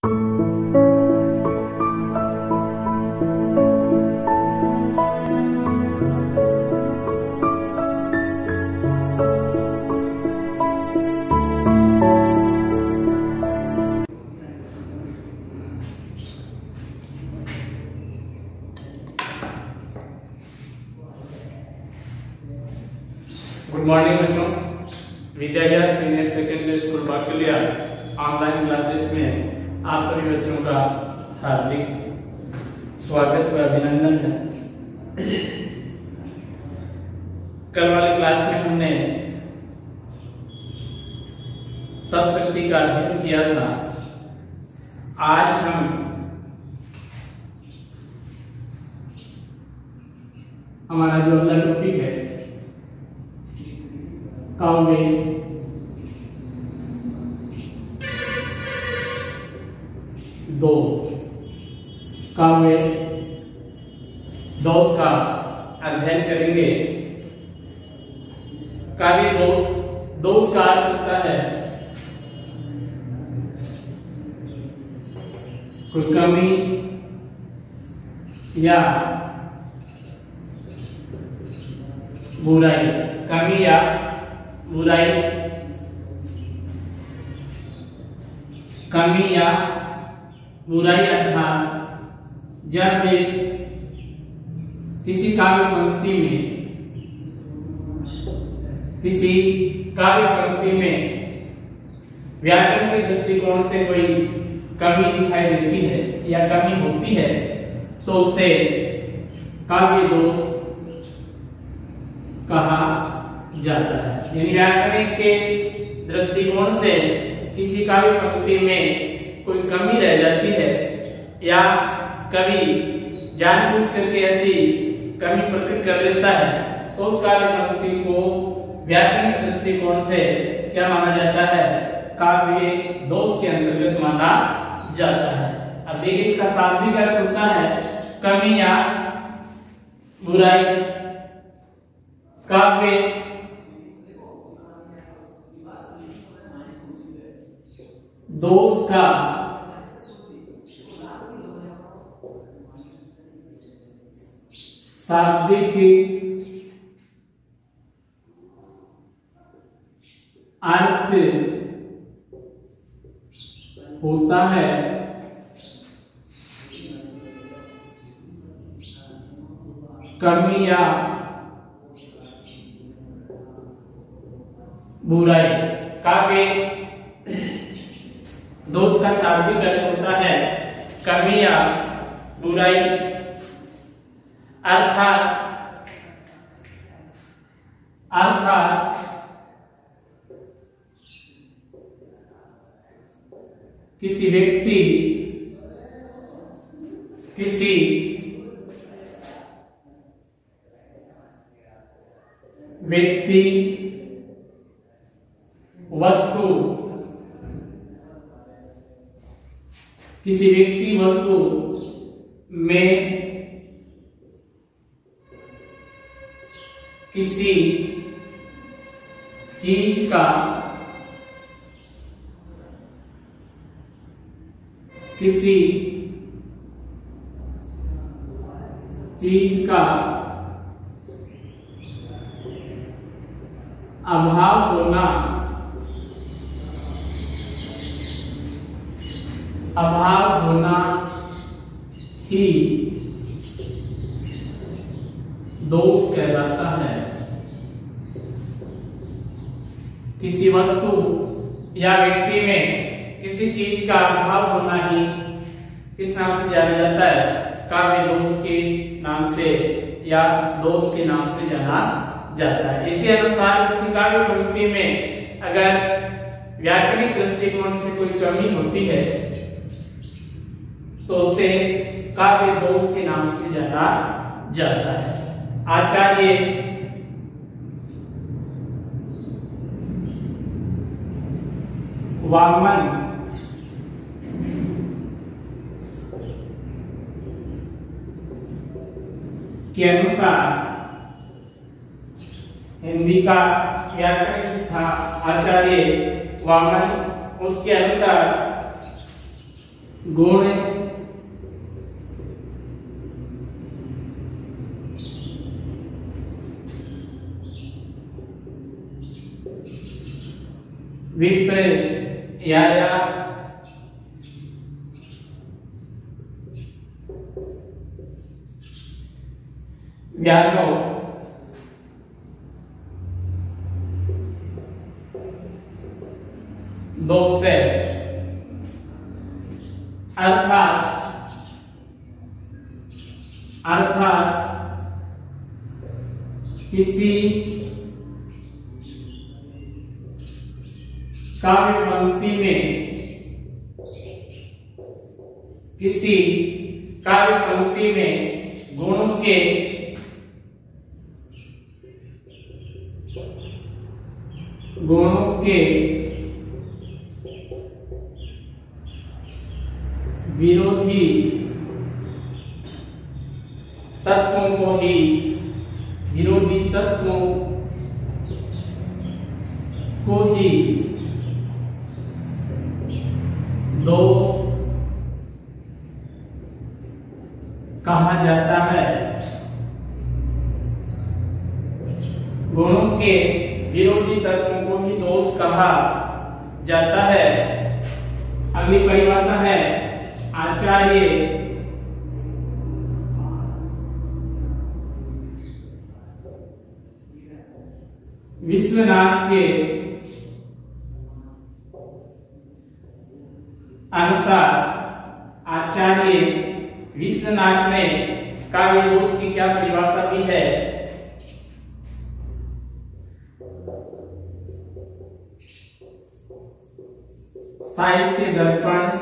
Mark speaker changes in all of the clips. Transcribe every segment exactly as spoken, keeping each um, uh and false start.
Speaker 1: Good morning बच्चों, Vidyavihar senior secondary school Bakuliya online classes में आप सभी बच्चों का हार्दिक स्वागत व अभिनंदन है। कल वाले क्लास में हमने सप्तशक्ति का अध्ययन किया था। आज हम हमारा जो अगला टॉपिक है काव्य दोष काव्य दोष का अध्ययन करेंगे। काव्य दोष दोष का अर्थ होता है कोई कमी या बुराई, कमी या बुराई, कमी या बुराई अर्थात जब किसी काव्य पंक्ति में किसी काव्य पंक्ति में व्याकरण के दृष्टिकोण से कोई कमी दिखाई देती है या कमी होती है तो उसे काव्य दोष कहा जाता है। यानी व्याकरण के दृष्टिकोण से किसी काव्य पंक्ति में कोई कमी रह जाती है या कवि जानबूझ करके ऐसी कमी प्रकट कर देता है तो उस काव्य पंक्ति को व्याकरण के दृष्टिकोण से क्या माना जाता है? काव्य दोष के अंतर्गत माना जाता है। अब देखिए इसका शाब्दिक अर्थ होता है कमी या बुराई। काव्य दोष का शाब्दिक अर्थ होता है कमी या बुराई। काव्य दोष का शाब्दिक अर्थ होता है कमी या बुराई अर्थात अर्थात किसी व्यक्ति किसी व्यक्ति वस्तु किसी व्यक्ति वस्तु में किसी चीज का किसी चीज का अभाव होना अभाव होना ही दोष कहलाता है। किसी वस्तु या व्यक्ति में किसी चीज का अभाव होना ही किस नाम से जाना जाता है? काव्य दोष के नाम से या दोष के नाम से जाना जाता है। इसी अनुसार किसी काव्य पंक्ति में अगर व्याकरणिक दृष्टिकोण से कोई कमी होती है तो उसे काव्य दोष के नाम से जाना जाता है। आचार्य वामन के अनुसार हिंदी का व्याकरण था आचार्य वामन, उसके अनुसार गुण विपर्याय व्यारो दो से अर्थात अर्थात किसी काव्य पंक्ति में किसी काव्य पंक्ति में गुणों के गुणों के विरोधी तत्वों को ही विरोधी तत्वों को ही दोष कहा जाता है। गुणों के विरोधी तत्वों को ही दोष कहा जाता है। अगली परिभाषा है आचार्य विश्वनाथ के अनुसार आचार्य विश्वनाथ ने काव्य दोष की क्या परिभाषा दी है? साहित्य दर्पण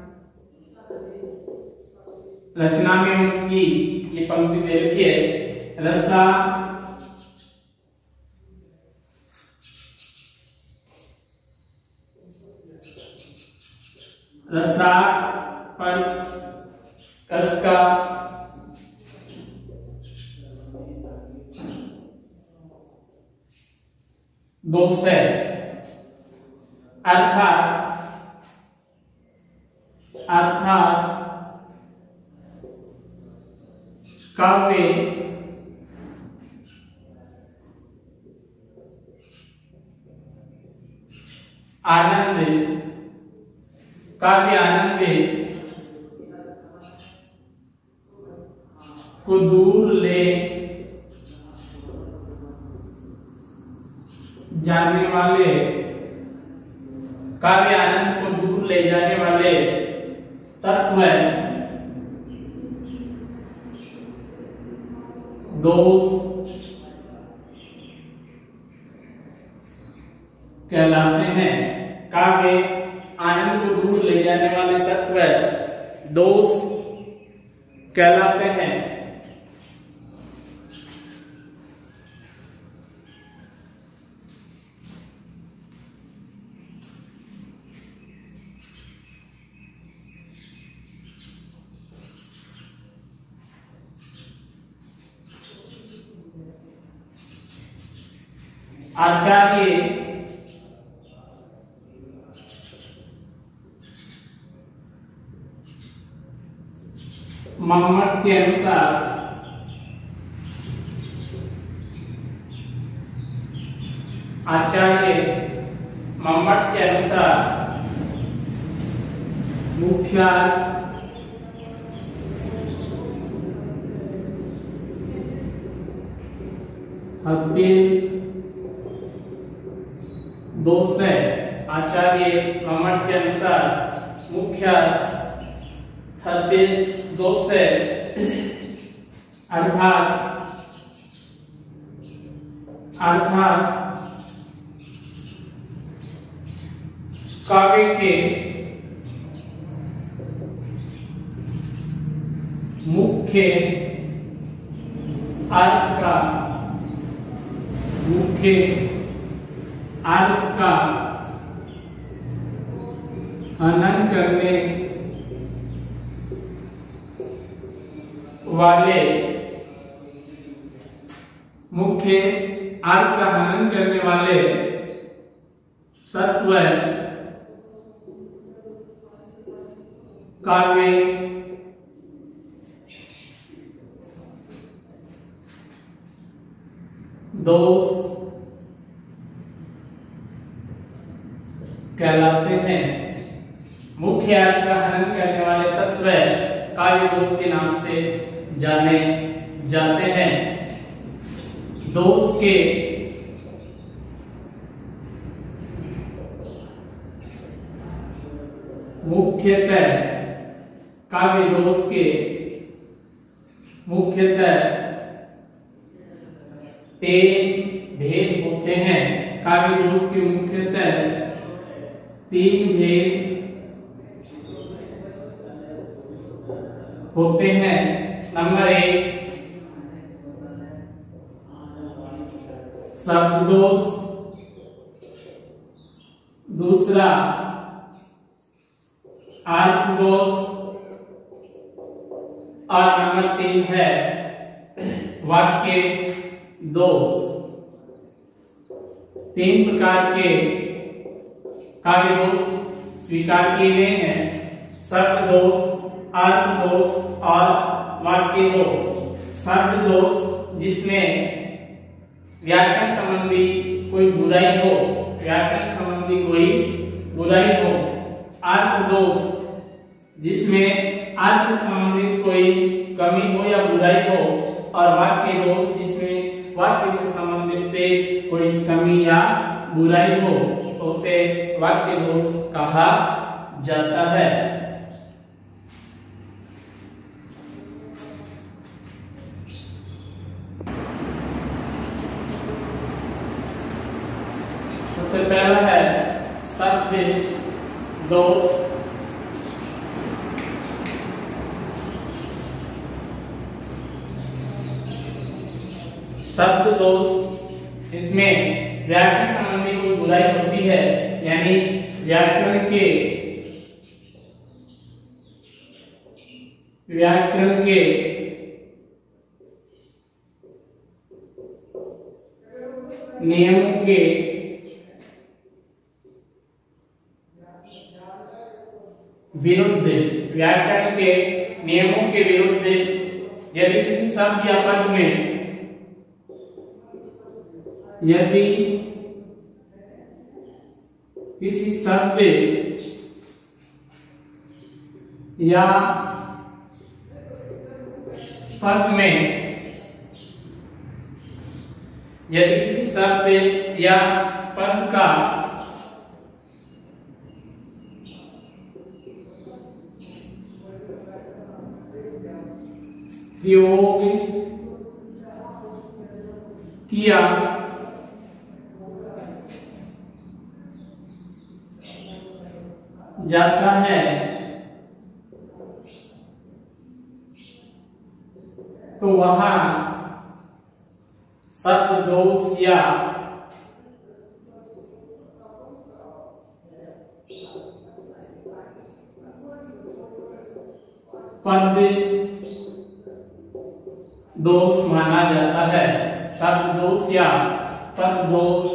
Speaker 1: रचना में उनकी ये पंक्ति दे रखी है। रसा रसा पर कसका दोष है। अर्थात अर्थात काव्य आनंद काव्य आनंद को दूर ले जाने वाले काव्य आनंद को दूर ले जाने वाले तत्व दोष कहलाते हैं। काव्य आनंद को दूर ले जाने वाले तत्व दोष कहलाते हैं। आचार्य मम्मट के अनुसार आचार्य मम्मट के अनुसार मुख्य हत्या दोष है। आचार्य मम्मट के अनुसार मुख्य हत्या दोष है। अर्थात अर्थात काव्य के मुख्य अर्थ का मुख्य अर्थ का हनन करने वाले मुख्य अर्थ का हनन करने वाले तत्व काव्य दोष कहलाते हैं। मुख्य अर्थ का हनन करने वाले तत्व काव्य दोष के नाम से जाने जाते हैं। दोष के मुख्यतः काव्य दोष के मुख्यतः तीन भेद होते हैं। काव्य दोष के मुख्यतः तीन भेद होते हैं। नंबर एक, शब्द दोष। दूसरा, अर्थ दोष। और नंबर तीन है वाक्य दोष। तीन प्रकार के काव्य दोष स्वीकार किए गए हैं, शब्द दोष, अर्थ दोष और वाक्य दोष। शब्द दोष जिसमें व्याकरण संबंधी कोई बुराई हो, व्याकरण संबंधी कोई बुराई हो। अर्थ दोष जिसमें अर्थ से संबंधित कोई कमी हो या बुराई हो। और वाक्य दोष जिसमें वाक्य से संबंधित कोई कमी या बुराई हो तो उसे वाक्य दोष कहा जाता है। सबसे पहला है शब्द दोष। शब्द दोष इसमें व्याकरण संबंधी कोई बुराई होती है, यानी व्याकरण के व्याकरण के नियमों के विरुद्ध व्याकरण के नियमों के विरुद्ध यदि किसी शब्द या पद में यदि किसी शब्द या पद में यदि किसी शब्द या पद का प्रयोग किया जाता है तो वहां शब्द दोष या पद दोष माना जाता है। शब्द दोष या पद दोष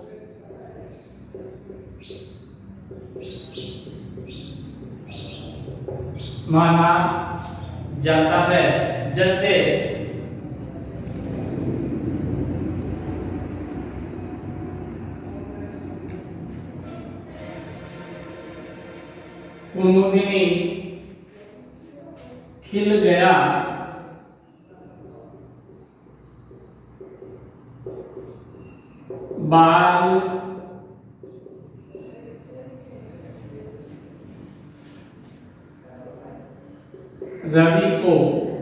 Speaker 1: माना जाता है। जैसे कुमुदिनी खिल गया, बाल रवि को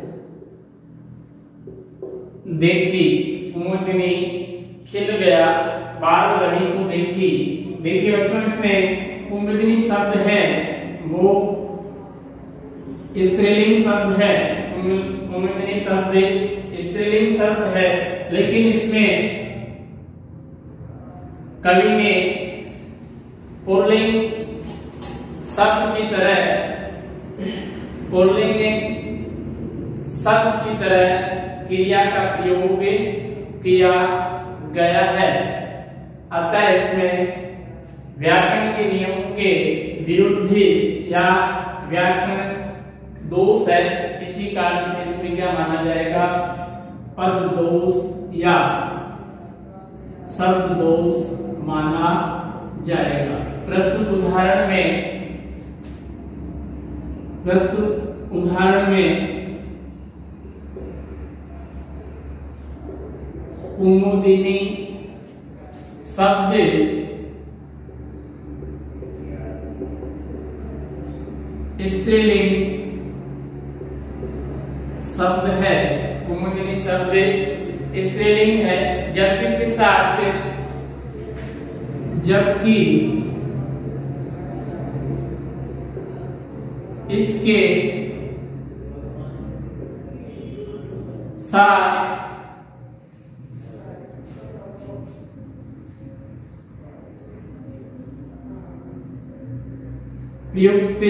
Speaker 1: देखी। कुमुदिनी खिल गया, बाल रवि को देखी। देखिए बच्चों, इसमें कुमुदिनी शब्द है वो स्त्रीलिंग शब्द है। कुमुदिनी शब्द स्त्रीलिंग शब्द है, लेकिन इसमें कवि ने पुल्लिंग शब्द की तरह पुल्लिंग शब्द की तरह क्रिया का प्रयोग किया गया है। अतः इसमें व्याकरण के नियमों के विरुद्ध या व्याकरण दोष है, इसी कारण से इसमें क्या माना जाएगा, पद दोष या शब्द दोष माना जाएगा। प्रस्तुत उदाहरण में प्रस्तुत उदाहरण में कुमुदिनी शब्द स्त्रीलिंग शब्द है, कुमुदिनी शब्द स्त्रीलिंग है, जबकि इसके साथ जबकि इसके साथ प्रयुक्त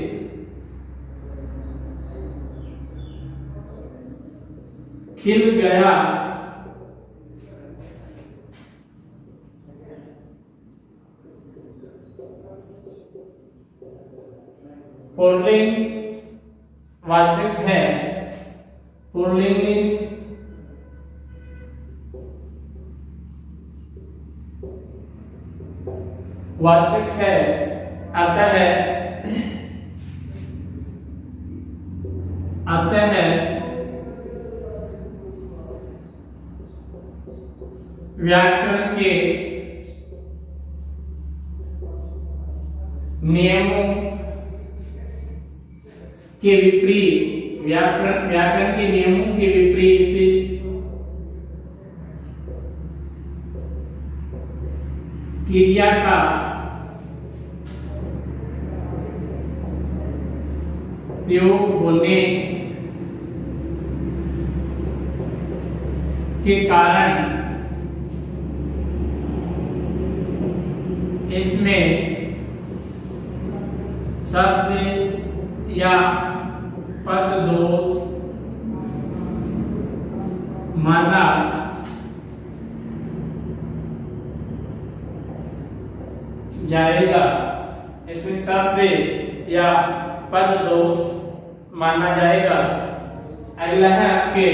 Speaker 1: खिल गया पुल्लिंग वाचक है, पुल्लिंग वाचक है, अतः अतः व्याकरण के नियमों के विपरीत व्याकरण व्याकरण के नियमों के विपरीत क्रिया का प्रयोग होने के कारण इसमें शब्द या पद दोष माना जाएगा। इसमें शब्द या पद दोष माना जाएगा। अगला है आपके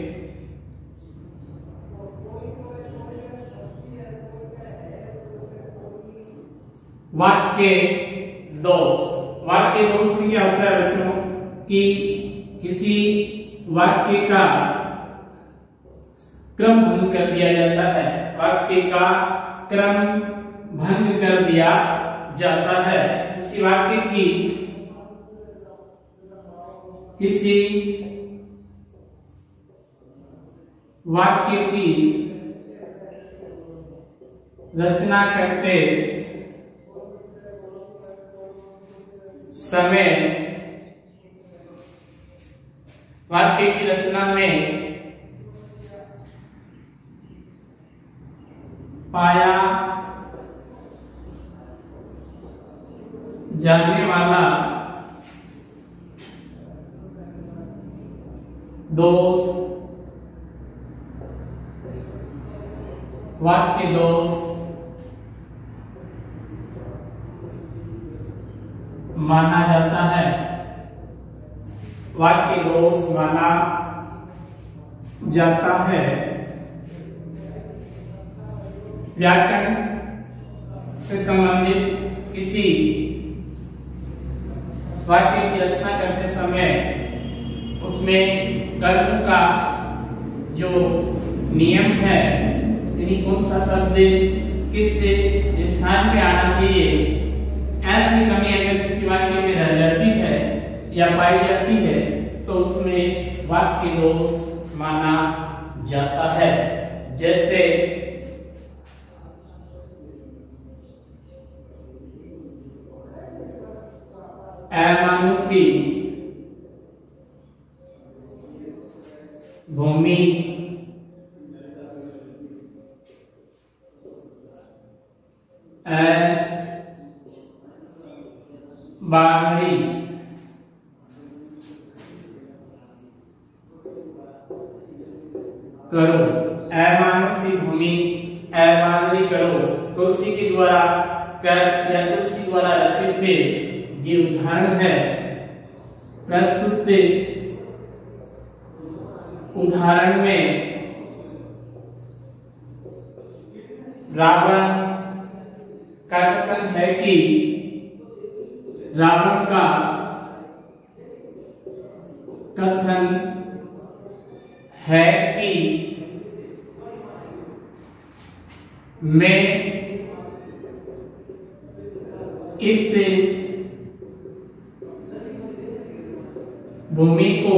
Speaker 1: वाक्य दोष। वाक्य दोष में क्या होता है बच्चों कि किसी वाक्य का क्रम भंग कर दिया जाता है, वाक्य का क्रम भंग कर दिया जाता है। किसी वाक्य की किसी वाक्य की रचना करते समय वाक्य की रचना में पाया जाने वाला दोष वाक्य दोष माना जाता है। वाक्य दोष माना जाता है। व्याकरण से संबंधित किसी वाक्य की रचना करते समय उसमें कर्म का जो नियम है, यानी कौन सा शब्द किस स्थान पे आना चाहिए, ऐसी कमी अगर किसी वाक्य में रह जाती है या पाई जाती है तो उसमें वाक्य दोष माना जाता है। जैसे अमानुषी भूमि बांगड़ी करो, अमानुषी भूमि अबांगड़ी करो। तुलसी के द्वारा कर या तुलसी द्वारा रचित ये उदाहरण है। प्रस्तुत उदाहरण में रावण का कथन है कि रावण का कथन है कि मैं इस भूमि को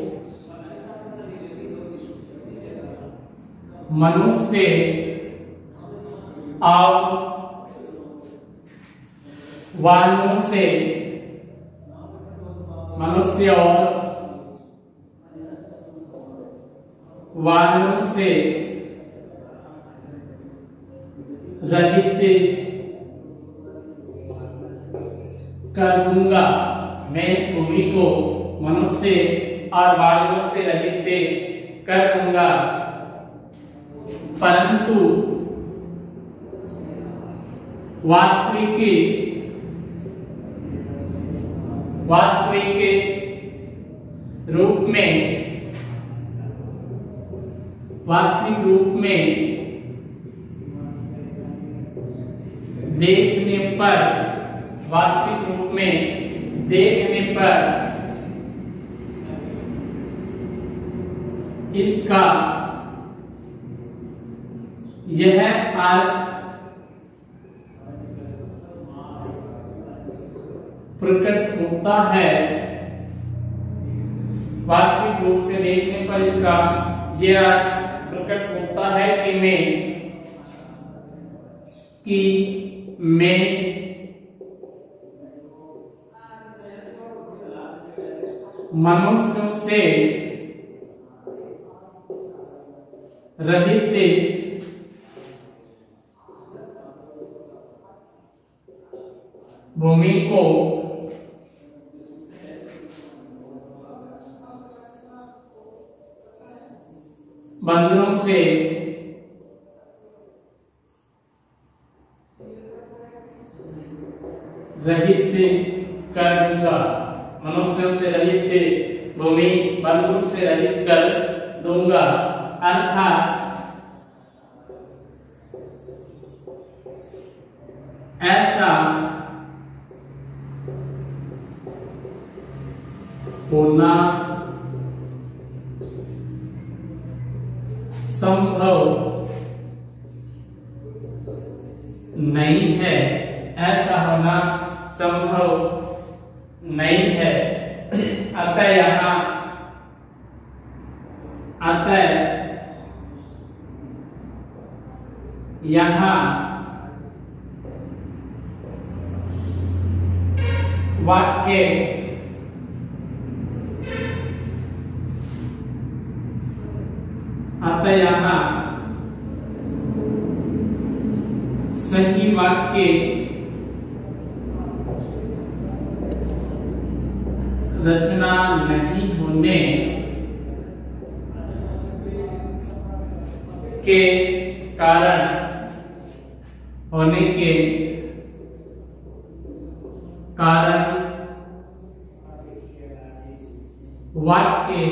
Speaker 1: मनुष्य और वानरों से मनुष्य और वानरों से रहित कर दूंगा। मैं इस भूमि को मनुष्य और वानरों से रहित कर दूंगा, परंतु वास्तविक वास्तविक रूप में वास्तविक रूप में देखने पर वास्तविक रूप में देखने पर इसका यह अर्थ प्रकट होता है, वास्तविक रूप से देखने पर इसका यह अर्थ प्रकट होता है कि मैं कि मैं मनुष्यों से रहित भूमि को बंदरों से रहित कर दूंगा, मनुष्यों से रहित भूमि बंदरों से रहित कर दूंगा। अर्थात ऐसा होना संभव नहीं है, ऐसा होना संभव नहीं है। अतः यहाँ अतः यहाँ वाक्य अतः यहाँ सही वाक्य रचना नहीं होने के कारण होने के कारण वाक्य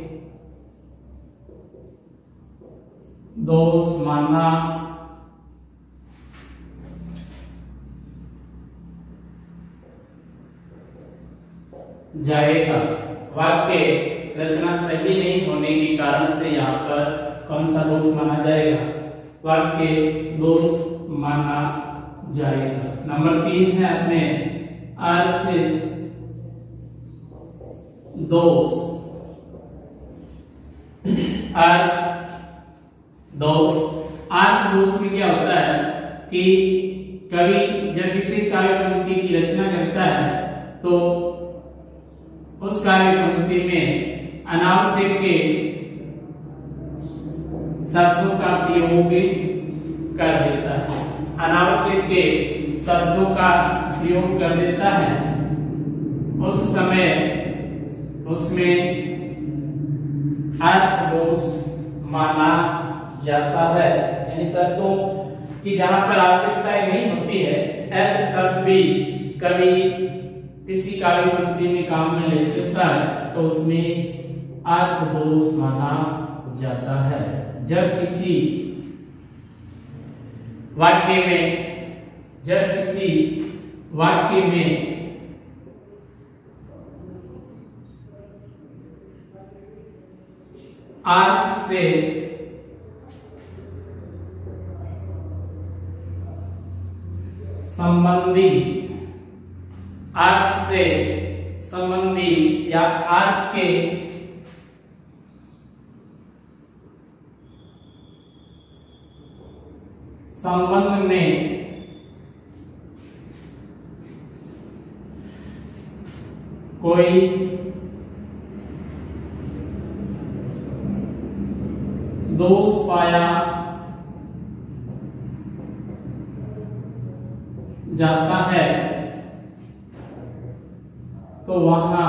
Speaker 1: दोष माना जाएगा। वाक्य रचना सही नहीं होने के कारण से यहाँ पर कौन सा दोष माना जाएगा? वाक्य दोष माना जाएगा। नंबर तीन है अपने अर्थ दोष। अर्थ दोष अर्थ दोष में क्या होता है कि कवि जब किसी काव्य पंक्ति की रचना करता है तो उस काव्य पंक्ति में अनावश्यक के शब्दों का प्रयोग कर देता है, अनावश्यक के शब्दों का प्रयोग कर देता है। उस समय उसमें अर्थ दोष माना जाता है, यानी शब्दों की जहां पर आवश्यकता नहीं होती है ऐसे शब्द भी कवि किसी काव्य पंक्ति में काव्य लेखकता है तो उसमें अर्थ दोष माना जाता है। जब किसी वाक्य में जब किसी वाक्य में अर्थ से संबंधी अर्थ से संबंधी या अर्थ के संबंध में कोई दोष पाया जाता है तो वहां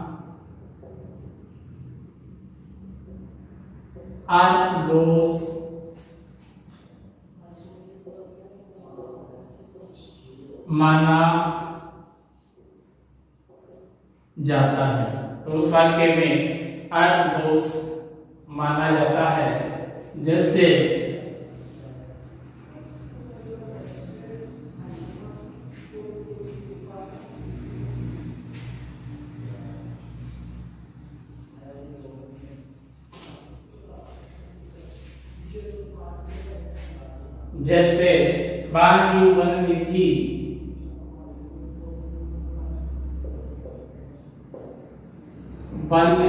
Speaker 1: अर्थ दोष माना जाता है। तो उस वाक्य में अर्थ दोष माना जाता है। जैसे जैसे बाह्य वन निधि वन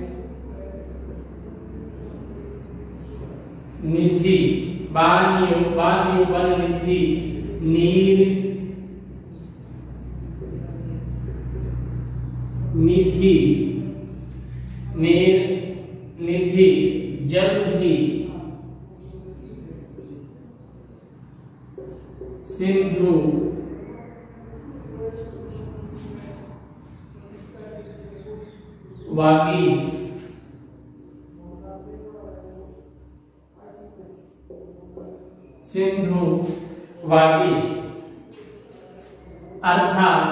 Speaker 1: निधि बाह्य बाह्य वन निधि नीर निधि नीर निधि जलधि सिंधु वागीश सिंधु वागीश अर्थात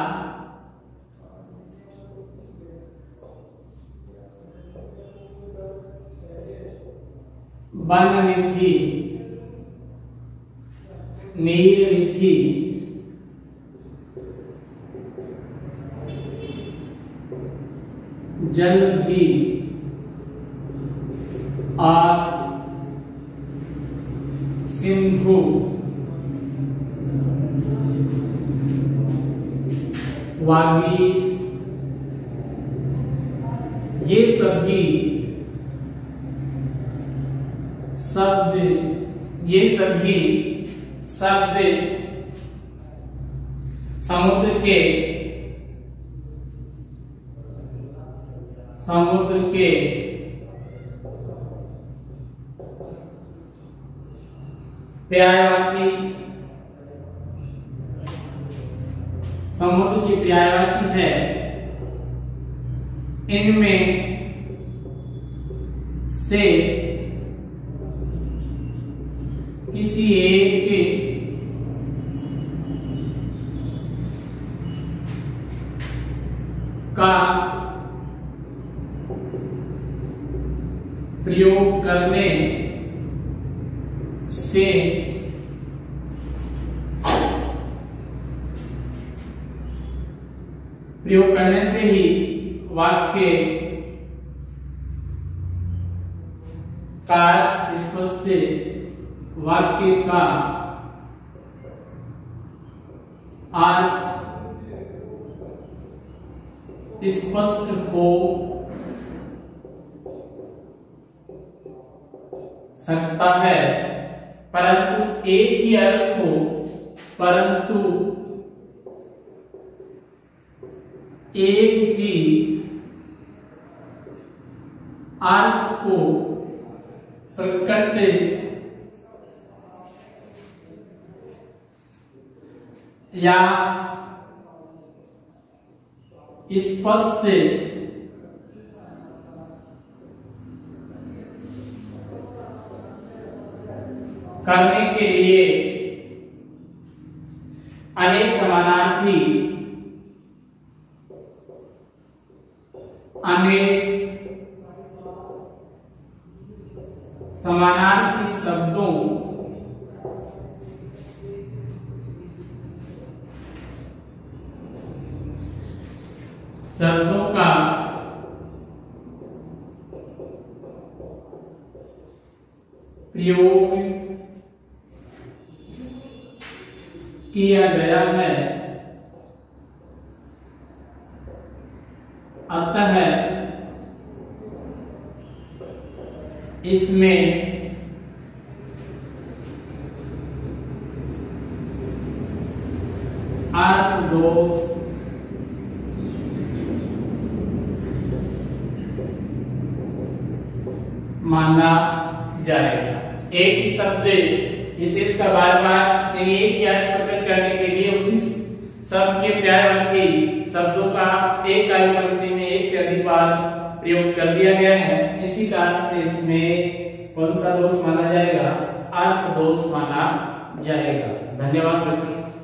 Speaker 1: वन निधि नीर निधि जलधि और सिंधु वागीश ये सभी शब्द ये सभी शब्द समुद्र के समुद्र के पर्यायवाची समुद्र की पर्यायवाची है। इनमें से किसी एक का प्रयोग करने से प्रयोग करने से ही वाक्य का स्पष्ट वाक्य का अर्थ स्पष्ट हो सकता है, परंतु एक ही अर्थ हो परंतु एक ही अर्थ को प्रकट या स्पष्ट करने के लिए अनेक समानार्थी माने समानार्थी शब्दों शब्दों का प्रयोग किया गया है, अतः इसमें अर्थ दोष माना जाएगा। एक ही शब्द विशेष का बार बार यानी एक ही अर्थ प्रकट करने के लिए उसी शब्द के पर्यायवाची शब्दों का एक कार्य पंक्ति में एक से अधिक बार प्रयोग कर दिया गया है। इसी कारण से इसमें कौन सा दोष माना जाएगा? अर्थ दोष माना जाएगा। धन्यवाद बच्चों।